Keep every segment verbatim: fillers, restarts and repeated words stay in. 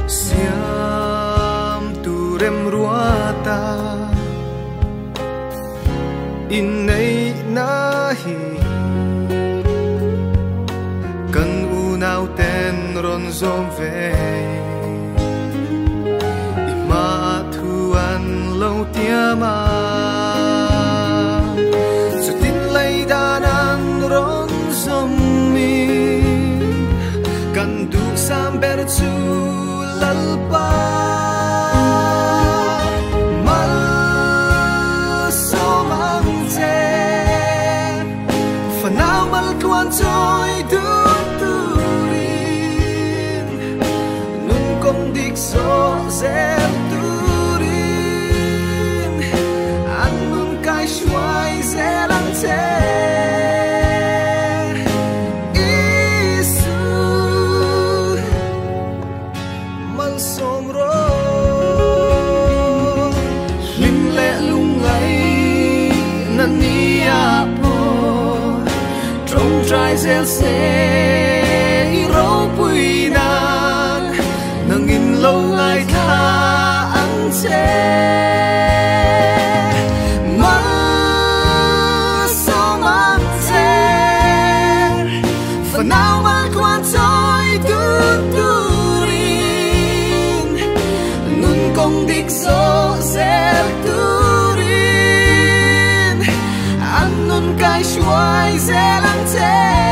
siam tu rem ruata in nei na hi kan u nau ten ron zom ve i ma thu an lo tia ma su tin lei dan an ron zom mi kan du sam ber chu lal pa mal so mang che for now mal tuan choi du tu rin nun kong dik so zel tu rin an nun kai shuai zelang che trai zel se ro pui nan nang in lo ngai tha an che ma so mang che for now mal quan choi tu tu rin nun kong dik so zel tu rin an nun kai shuai zel an che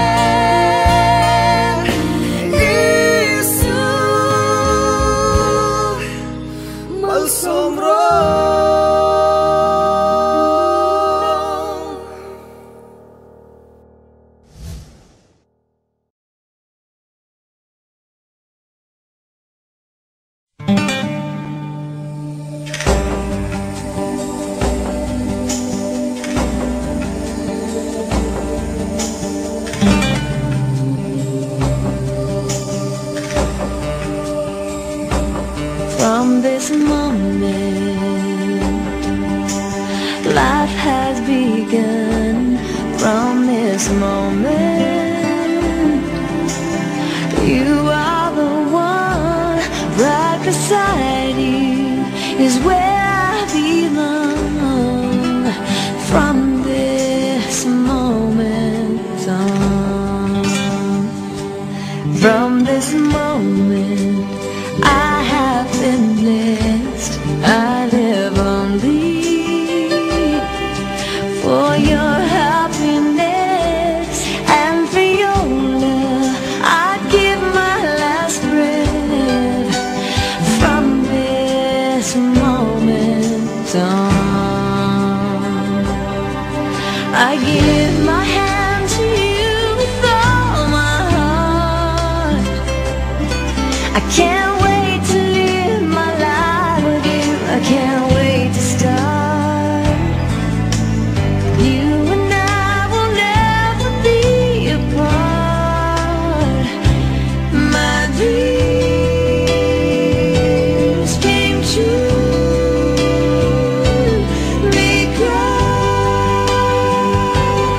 From this moment, life has begun. From this moment, you are the one. Right beside you is where I belong. From this moment on, from this moment, I have been blessed. I live only for your happiness and for your love. I'd give my last breath. From this moment on, I give my hand to you with all my heart. I can't can't wait to start. You and I will never be apart. My dreams came true. They cried.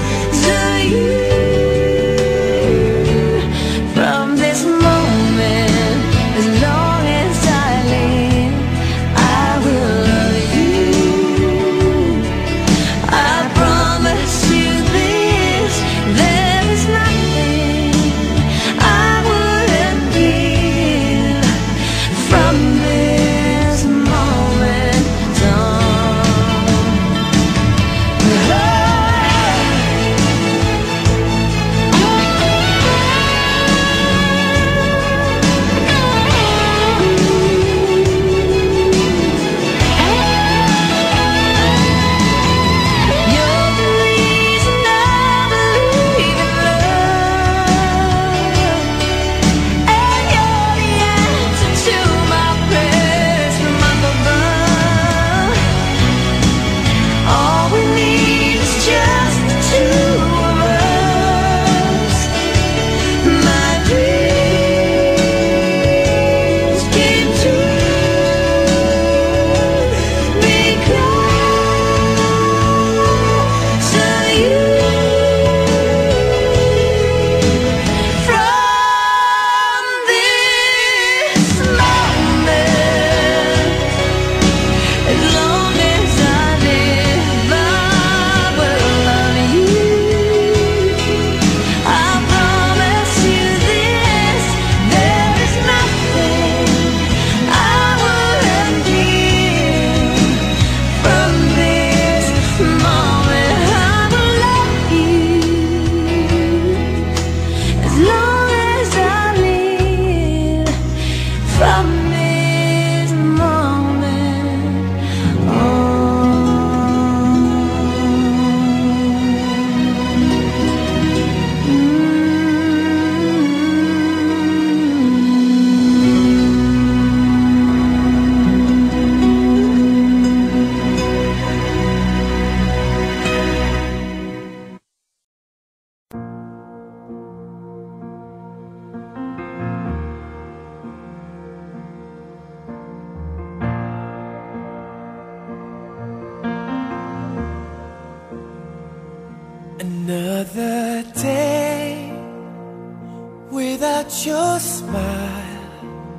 Another day without your smile,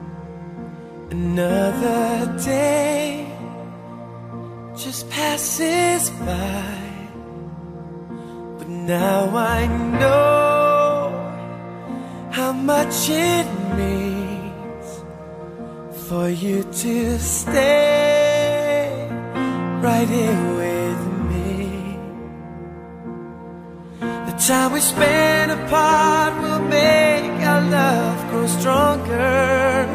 another day just passes by. But now I know how much it means for you to stay right here with me. The time we spend apart will make our love grow stronger,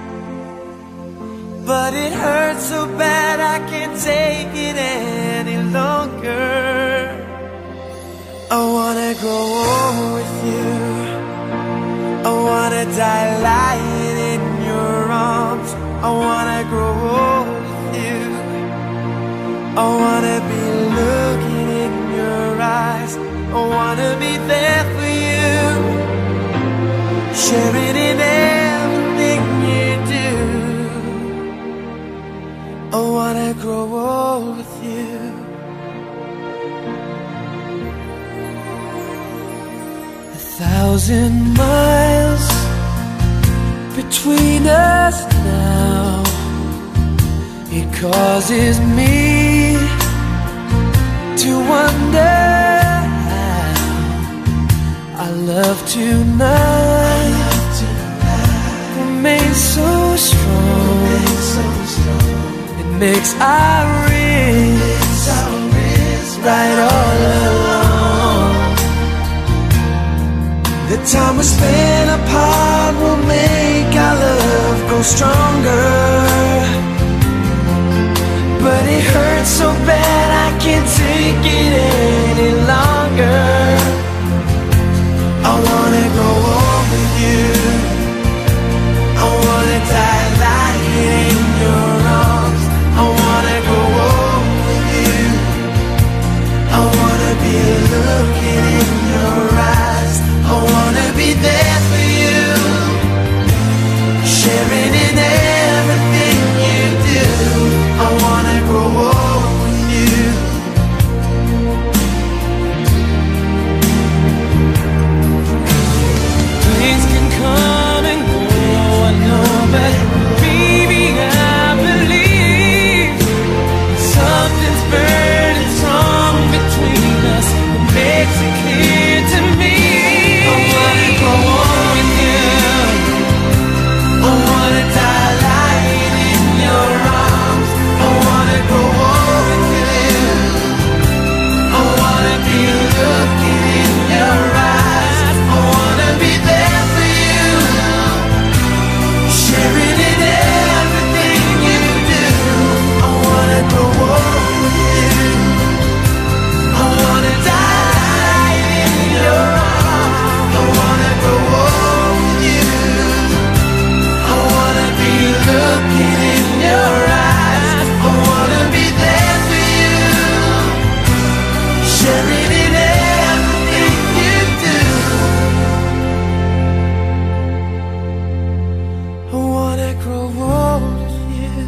but it hurts so bad I can't take it any longer. I wanna grow old with you, I wanna die lying in your arms. I wanna grow old with you, I wanna be looking in your eyes. I wanna be there for you, sharing in everything you do. I wanna grow old with you. A thousand miles between us now, it causes me to wonder how our love tonight remains so strong. It makes our wrists right all along. The time we spend apart will make our love grow stronger, but it hurts so bad I can't take it any longer. I wanna grow old with you, I wanna die lying in your arms. I wanna grow old with you, I wanna be looking in your eyes. I wanna be there for you, sharing in everything you do. I wanna grow old with you. Things can come and go, I know, but baby, I believe something's burning strong between us. It makes it clear to me. I wanna grow old with you, I wanna die lying in your arms. I wanna grow old with you, I wanna be looking in your eyes. I wanna be there for you, sharing in everything you do. I wanna grow old with you, I wanna die in your arms. I wanna grow old with you, I wanna be looking in your eyes. I wanna be there for you, sharing in everything you do. I wanna grow old with you.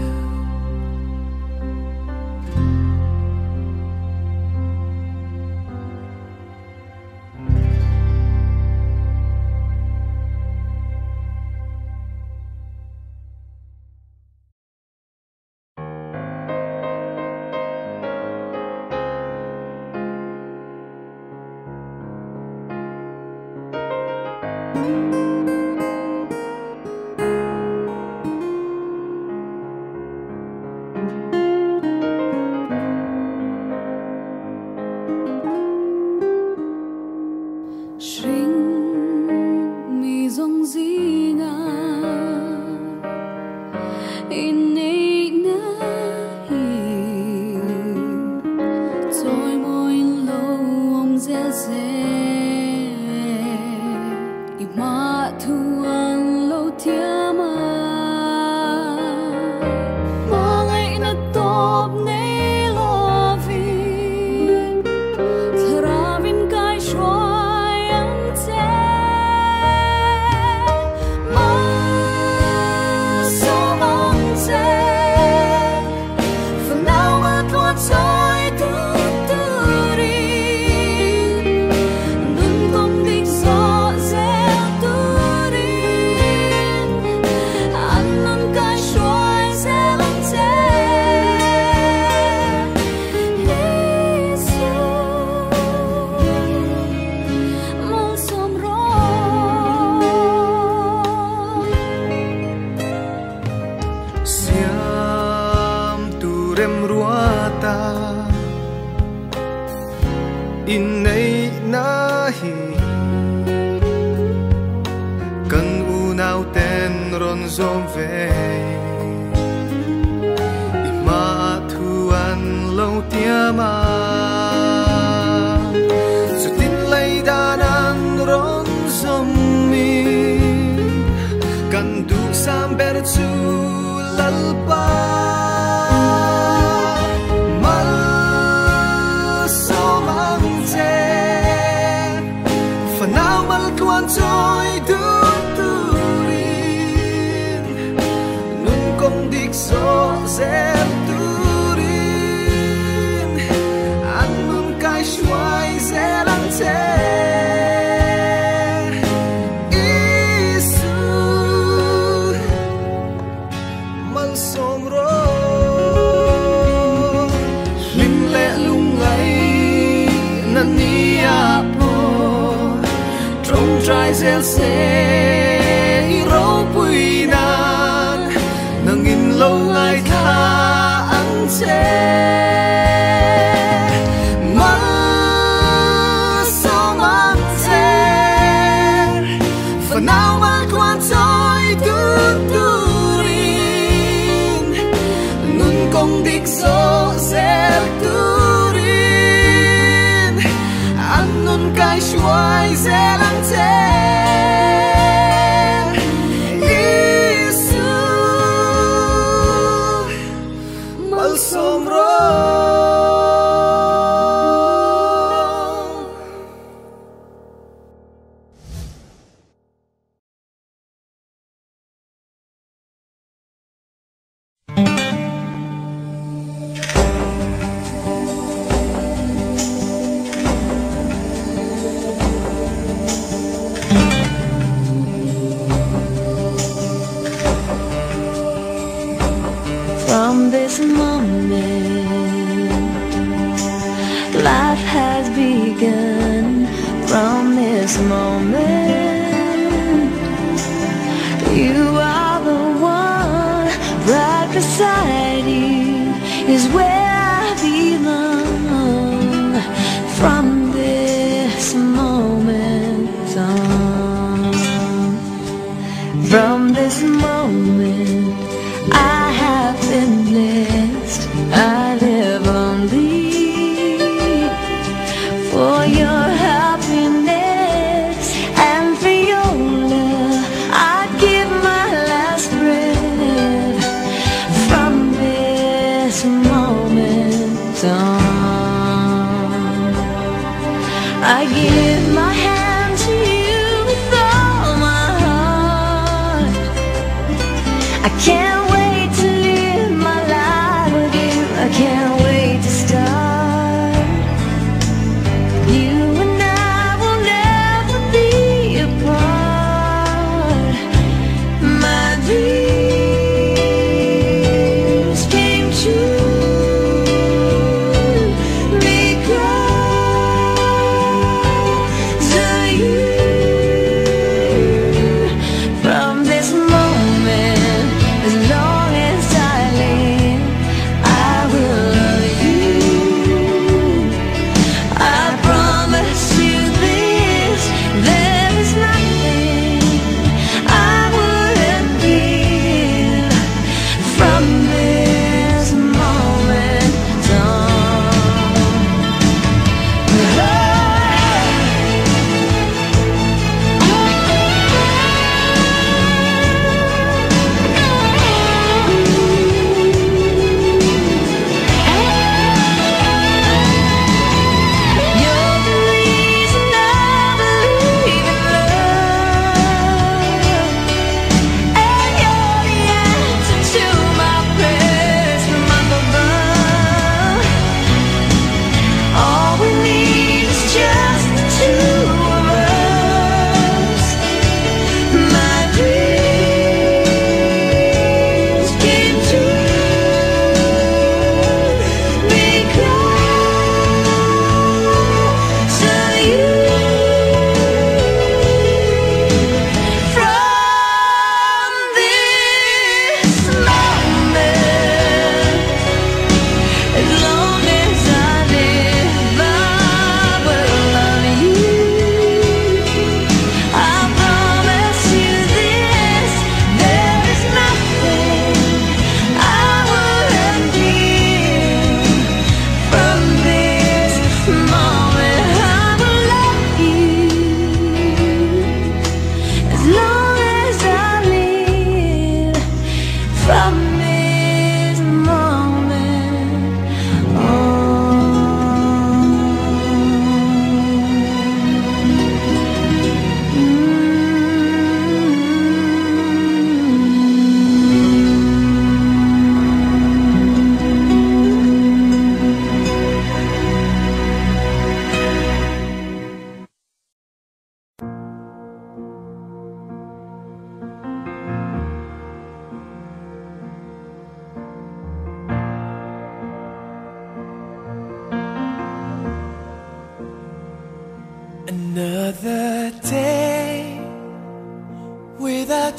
Say siam tu rem ruata in nei na hi kan u nau ten ron zom ve i ma thu an lo tia ma su tin lei dan an ron zom mi kan du sam ber chu lalpa mal so mang che for now mal kuan choi du tu rin nun kong dik so zel tu rin an nun kai shuai zelang che trai zel se ro pui nan nang in lo ngai tha an che ma so mang che for now ma quan choi tu tu rin nun kong dik so zel tu rin an nun kai shuai zel an che From this moment, life has begun. From this moment, you are the one. Right beside you is where I belong. From this moment on, from this moment, I have been blessed. I live only for your happiness and for your love. I give my last breath. From this moment on.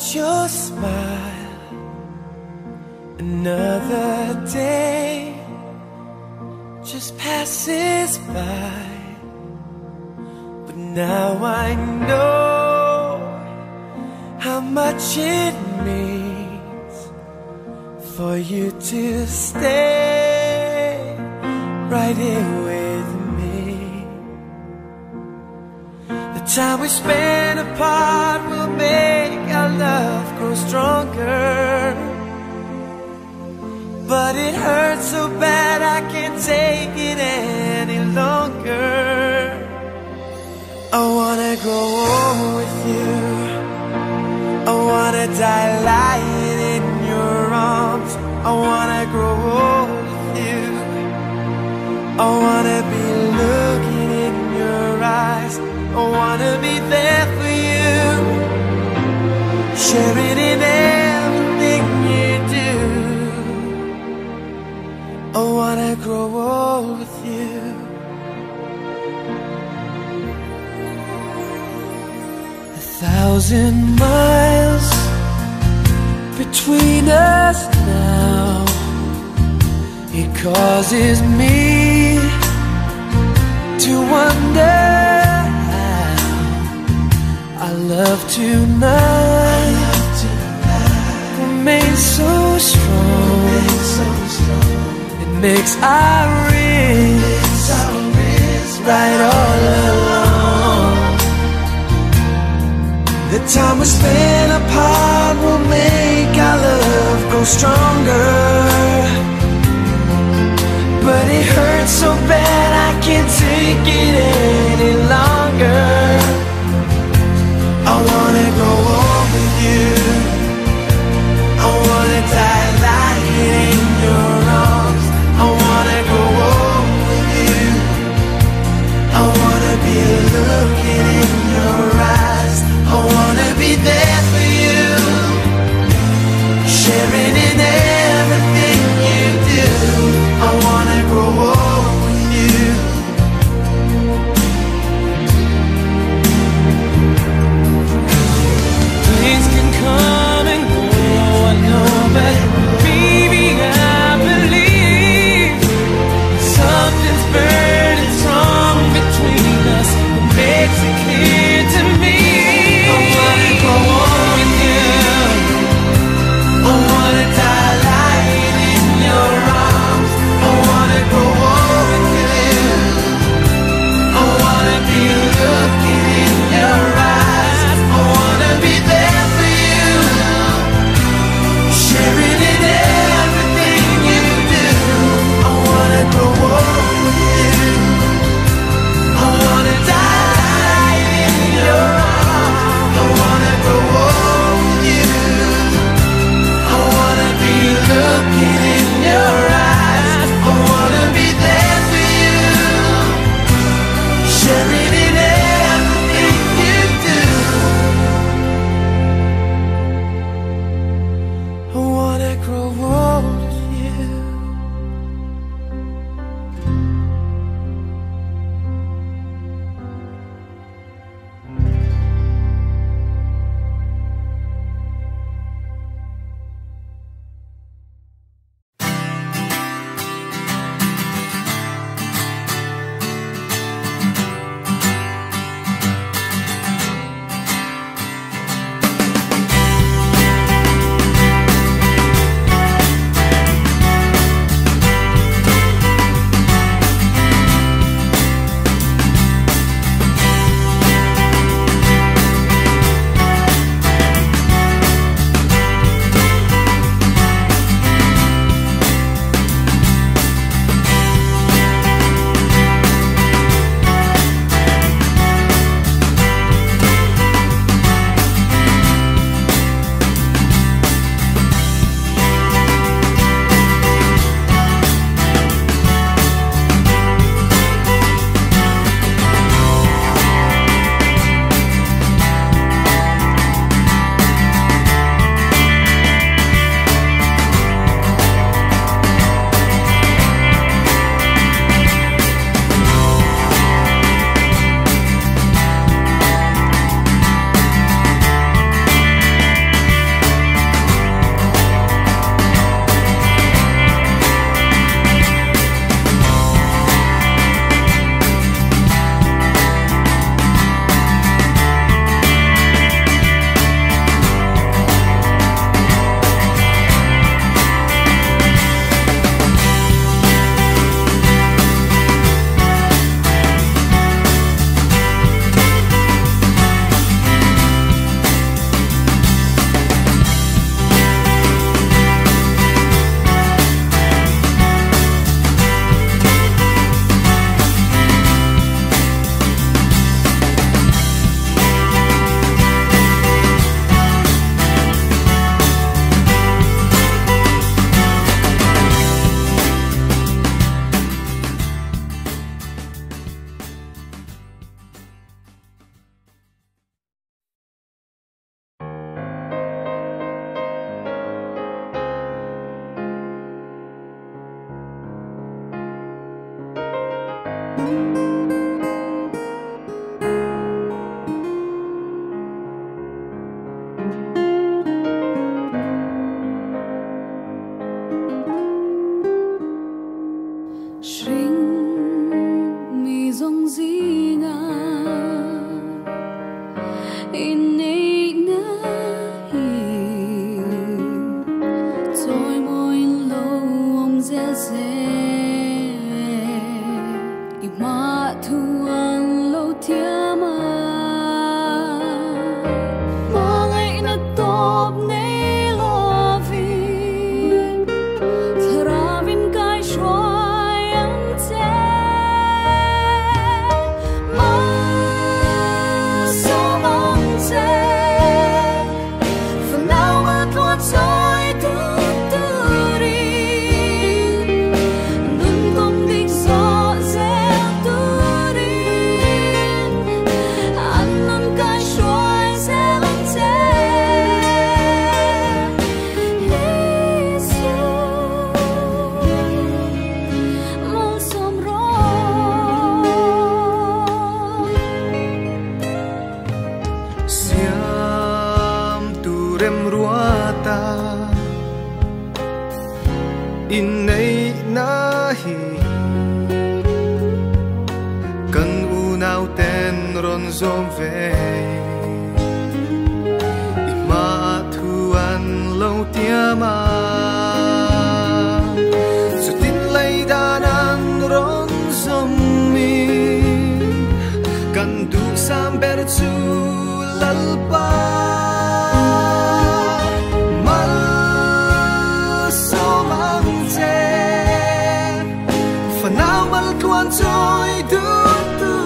your smile. Another day just passes by, but now I know how much it means for you to stay right here with me. The time we spend apart will make our love grow stronger, but it hurts so bad I can't take it any longer. I wanna grow old with you, I wanna die lying in your arms. I wanna grow old with you, I wanna be looking in your eyes. I wanna be there for you, sharing in everything you do. I wanna grow old with you. A thousand miles between us now, it causes me to wonder how our love tonight remains so strong. It makes our wrists right all along. The time we spend apart will make our love grow stronger, but it hurts so bad I can't take it any longer. I wanna grow old with you, I wanna die lying in your arms. I wanna grow old with you, I wanna be looking in your eyes. I wanna be there for you, sharing in everything you do. I wanna grow old with you, in nay na hi kan unaw ten ron zom ve ima thuan lo tia ma su tin lay danan ron zom mi kan du sam ber chu lalpa trôi đưa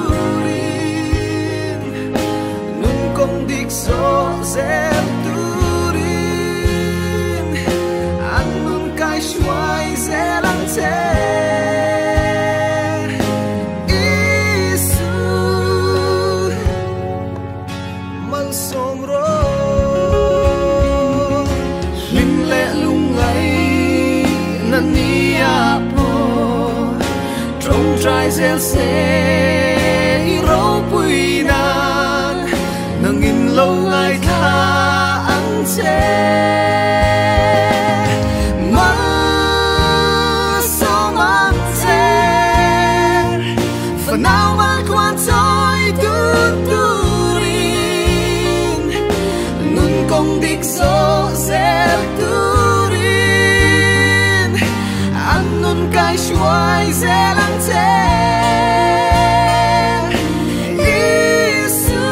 turin nun công địch gió dẹp turin ăn nun cái xoay dễ lắng chê Isu mal som ro linh lệ lung ngay nan nia trong trái gieo sẽ rau bụi nan nâng in lâu ngày tha ăn chê mà sao mang chê phần nào mà quan trôi tuôn turin nun công địch gió sẽ turin ăn nun cái xoay sẽ lắng chê Isu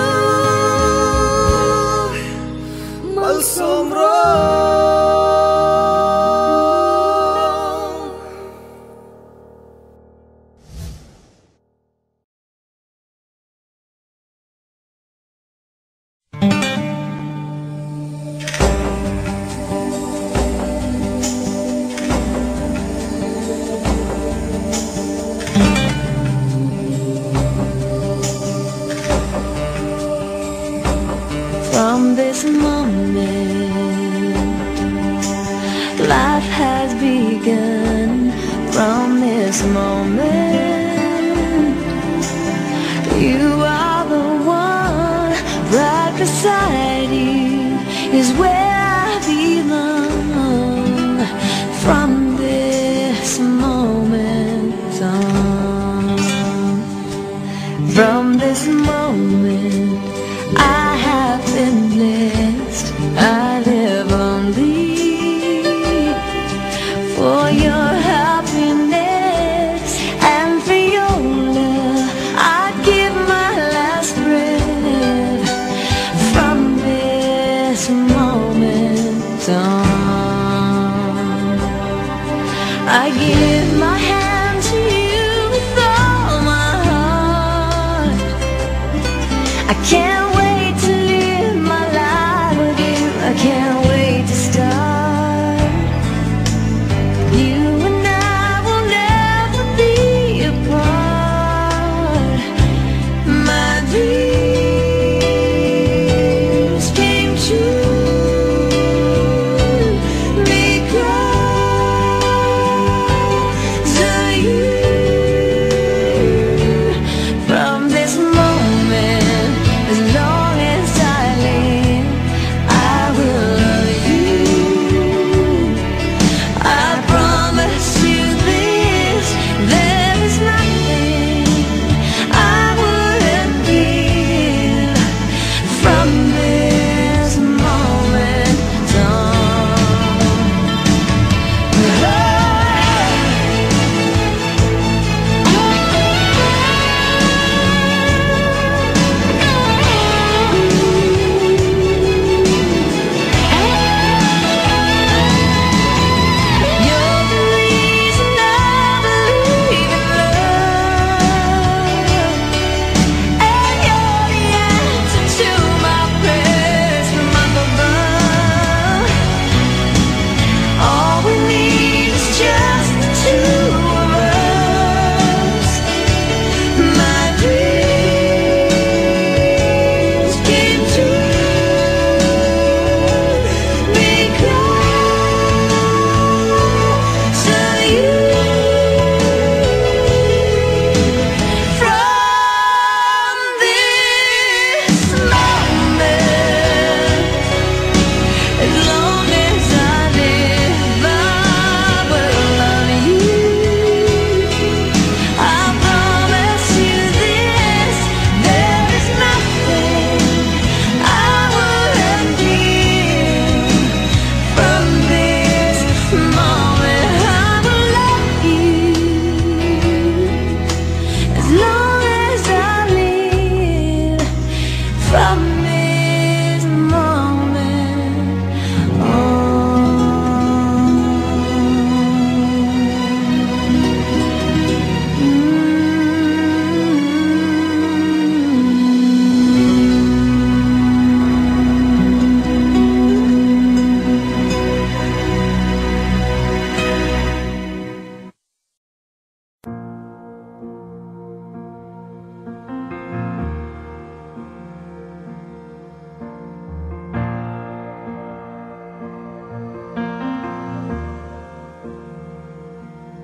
mal som ro From this moment, life has begun. From this moment, you are the one. Right beside you is where I belong. From this moment on, from this moment, I have been blessed. I live only for your happiness and for your love. I give my last breath. From this moment on, I give my hand to you with all my heart. I can't can't wait to start. You and I will never be apart. My dreams came true because of you. From this moment, as long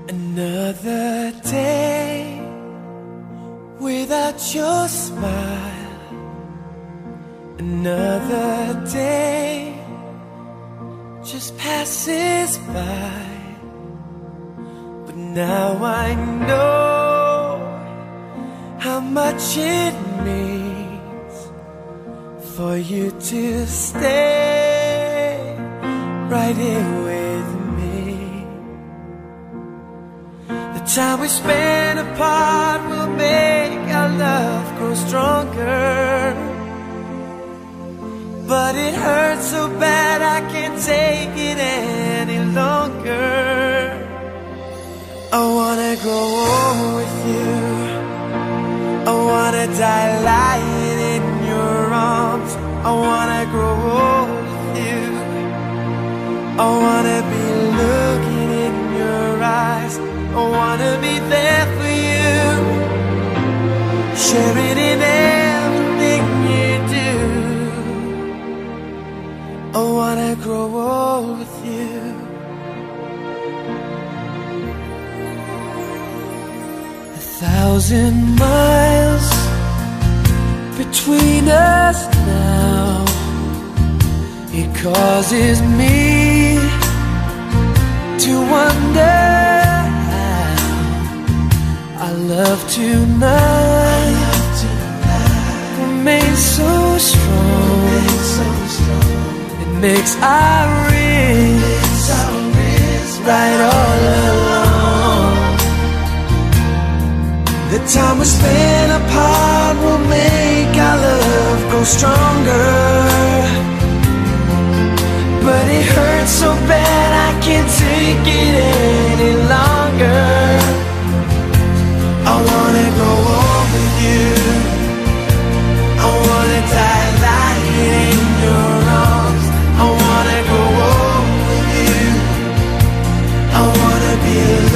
Another day without your smile. Another day just passes by. But now I know how much it means for you to stay right here with me. The time we spend apart will make our love grow stronger. But it hurts so bad I can't take it any longer. I wanna grow old with you. I wanna die lying in your arms. I wanna grow old with you. I wanna be looking in your eyes. I wanna be there for you, sharing in everything you do. I wanna grow old with you. A thousand miles between us now. It causes me to wonder how our love tonight remains so strong. It makes our wrists right all along. The time we spend apart will make our love grow stronger. But it hurts so bad I can't take it any longer. I wanna grow old with you. I wanna die lying in your arms. I wanna grow old with you. I wanna be